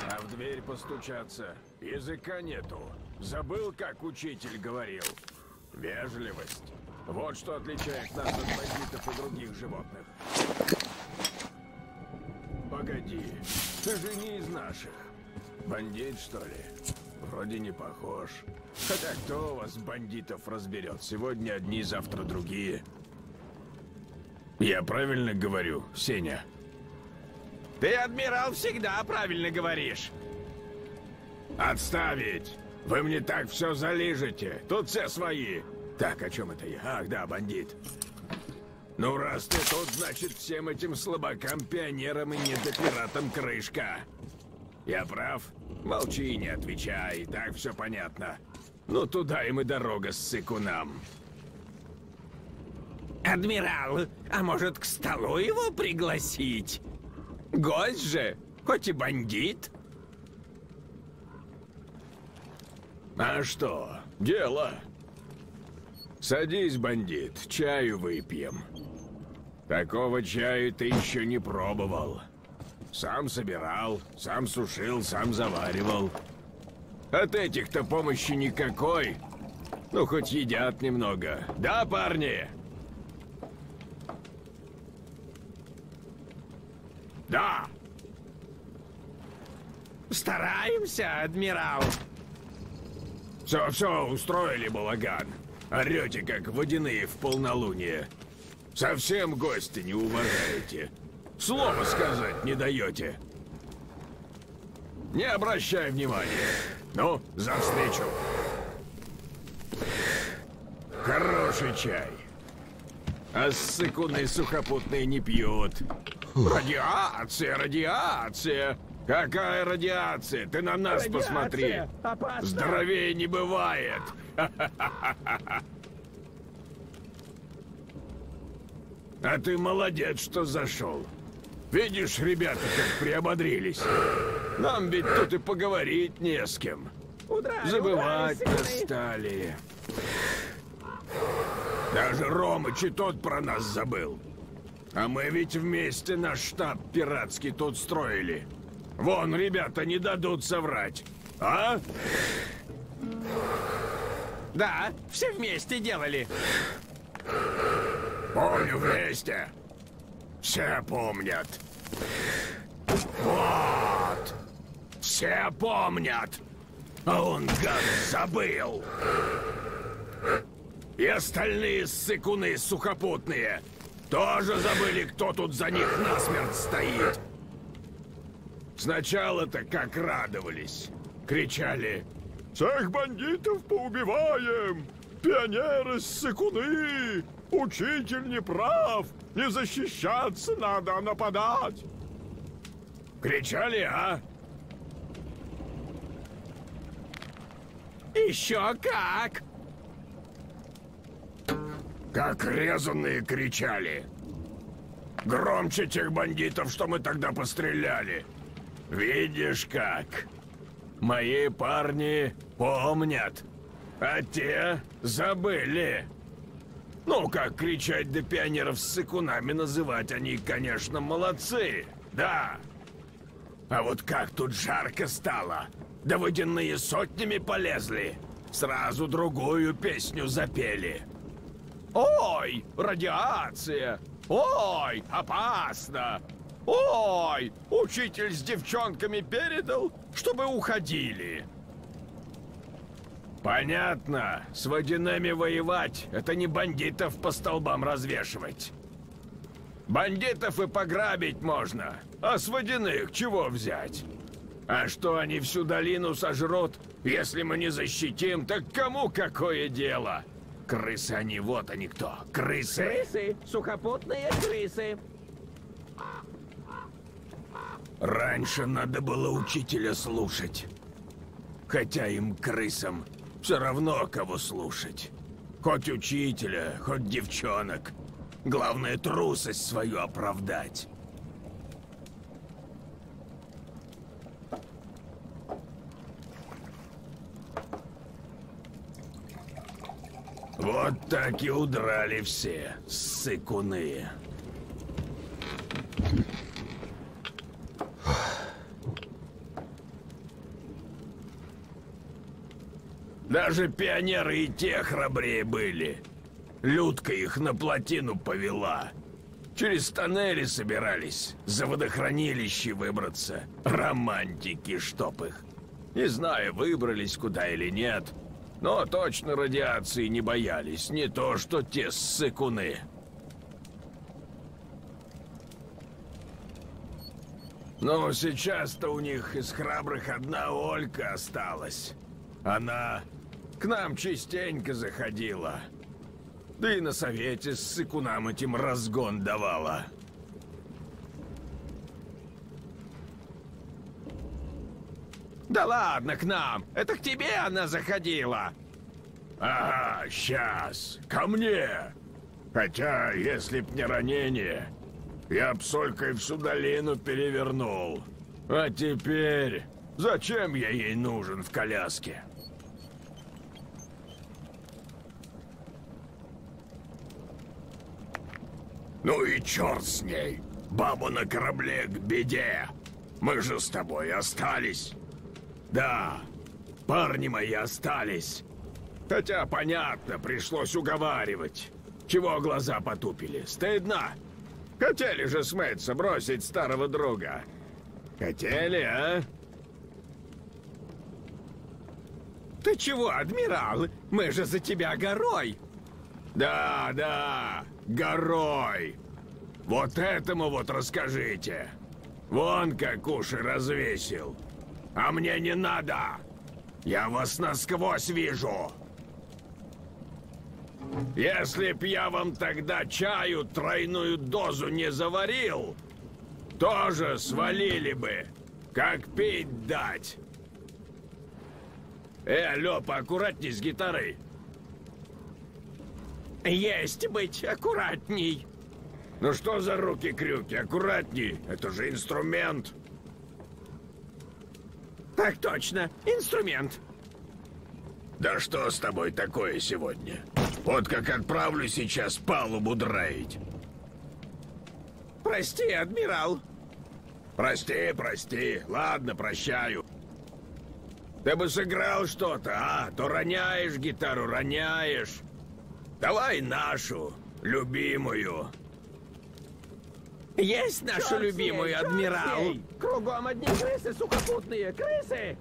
А в дверь постучаться? Языка нету. Забыл, как учитель говорил? Вежливость. Вот что отличает нас от бандитов и других животных. Погоди, ты же не из наших. Бандит, что ли? Вроде не похож. Хотя кто у вас бандитов разберет? Сегодня одни, завтра другие. Я правильно говорю, Сеня? Ты, адмирал, всегда правильно говоришь. Отставить! Вы мне так все залижете. Тут все свои. Так, о чем это я? Ах, да, бандит. Ну, раз ты тут, значит, всем этим слабакам-пионерам и недопиратам крышка. Я прав? Молчи и не отвечай, так все понятно. Ну, туда им и дорога с сыкунам. Адмирал, а может, к столу его пригласить? Гость же, хоть и бандит. А что, дело? Садись, бандит, чаю выпьем. Такого чаю ты еще не пробовал. Сам собирал, сам сушил, сам заваривал. От этих-то помощи никакой. Ну, хоть едят немного. Да, парни? Да. Стараемся, адмирал. Все, устроили балаган. Орете, как водяные в полнолуние. Совсем гостя не уважаете. Слова сказать не даете. Не обращай внимания. Ну, за встречу. Хороший чай. А ссыкуны сухопутные не пьют. Радиация, радиация. Какая радиация? Ты на нас посмотри. Опасно. Здоровее не бывает. А ты молодец, что зашел. Видишь, ребята, как приободрились. Нам ведь тут и поговорить не с кем. Забывать-то стали. Даже Ромыч и тот про нас забыл. А мы ведь вместе наш штаб пиратский тут строили. Вон, ребята не дадут соврать. А? Да, все вместе делали. Помню вместе. Все помнят. Вот. Все помнят. А он, гад, забыл. И остальные ссыкуны сухопутные тоже забыли, кто тут за них насмерть стоит. Сначала-то как радовались. Кричали: «Всех бандитов поубиваем! Пионеры ссыкуны! Учитель не прав! Не защищаться надо, а нападать!» Кричали, а? Еще как! Как резаные кричали. Громче тех бандитов, что мы тогда постреляли. Видишь как? Мои парни помнят, а те забыли. Ну, как кричать да пионеров с сыкунами называть, они, конечно, молодцы, да. А вот как тут жарко стало, да водяные сотнями полезли, сразу другую песню запели. Ой, радиация! Ой, опасно! Ой, учитель с девчонками передал, чтобы уходили. Понятно, с водяными воевать — это не бандитов по столбам развешивать. Бандитов и пограбить можно, а с водяных чего взять? А что они всю долину сожрут, если мы не защитим, так кому какое дело? Крысы они, вот они кто, крысы. Крысы, сухопутные крысы. Раньше надо было учителя слушать. Хотя им, крысам, все равно кого слушать. Хоть учителя, хоть девчонок. Главное, трусость свою оправдать. Вот так и удрали все, ссыкуны. Даже пионеры и те храбрее были. Людка их на плотину повела. Через тоннели собирались, за водохранилище выбраться. Романтики, чтоб их. Не знаю, выбрались куда или нет, но точно радиации не боялись, не то что те ссыкуны. Но сейчас-то у них из храбрых одна Олька осталась. Она к нам частенько заходила. Да и на совете ссыкунам этим разгон давала. Да ладно, к нам. Это к тебе она заходила. Ага, сейчас. Ко мне. Хотя, если б не ранение, я б с Олькой всю долину перевернул. А теперь... Зачем я ей нужен в коляске? Ну и черт с ней. Бабу на корабле к беде. Мы же с тобой остались. Да, парни мои остались. Хотя, понятно, пришлось уговаривать. Чего глаза потупили? Стыдно? Хотели же смыться, бросить старого друга. Хотели, а? Ты чего, адмирал? Мы же за тебя горой. Да, да, горой. Вот этому вот расскажите. Вон как уши развесил. А мне не надо. Я вас насквозь вижу. Если б я вам тогда чаю тройную дозу не заварил, тоже свалили бы. Как пить дать. Алло, поаккуратней с гитарой. Есть быть аккуратней. Ну что за руки-крюки? Аккуратней. Это же инструмент. Так точно, инструмент. Да что с тобой такое сегодня? Вот как отправлю сейчас палубу драить. Прости, адмирал. Прости, прости. Ладно, прощаю. Ты бы сыграл что-то, а? То роняешь гитару, роняешь. Давай нашу, любимую. Есть нашу Черт любимую, с ней, адмирал. черт с ней! Кругом одни крысы сухопутные, крысы!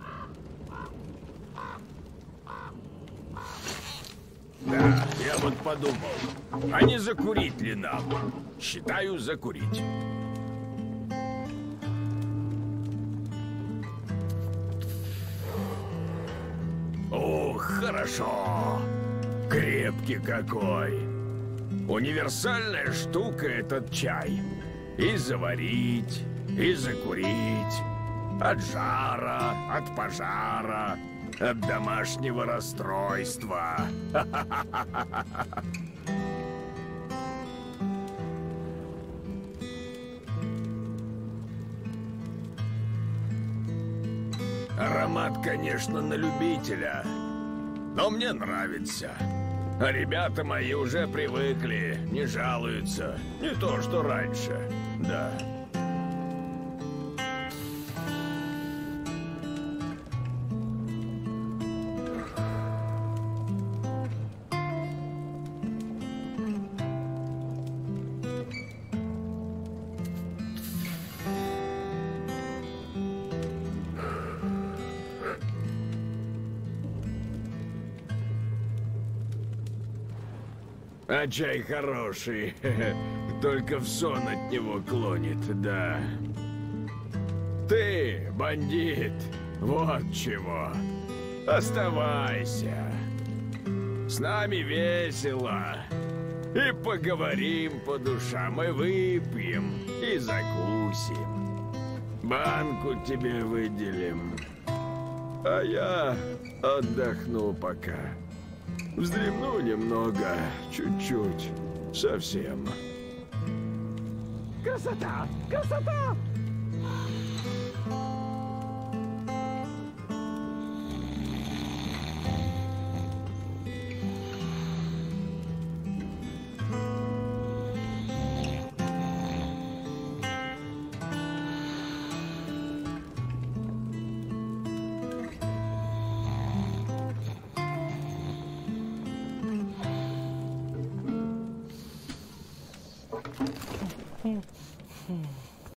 Да, я вот подумал, а не закурить ли нам? Считаю, закурить. Ох, хорошо. Крепкий какой. Универсальная штука этот чай. И заварить, и закурить. От жара, от пожара, от домашнего расстройства. Аромат, конечно, на любителя, но мне нравится. А ребята мои уже привыкли, не жалуются. Не то, что раньше, да. А чай хороший, только в сон от него клонит, да. Ты, бандит, вот чего. Оставайся. С нами весело. И поговорим по душам, и выпьем, и закусим. Банку тебе выделим. А я отдохну пока. Вздремну немного, чуть-чуть, совсем. Красота! Красота!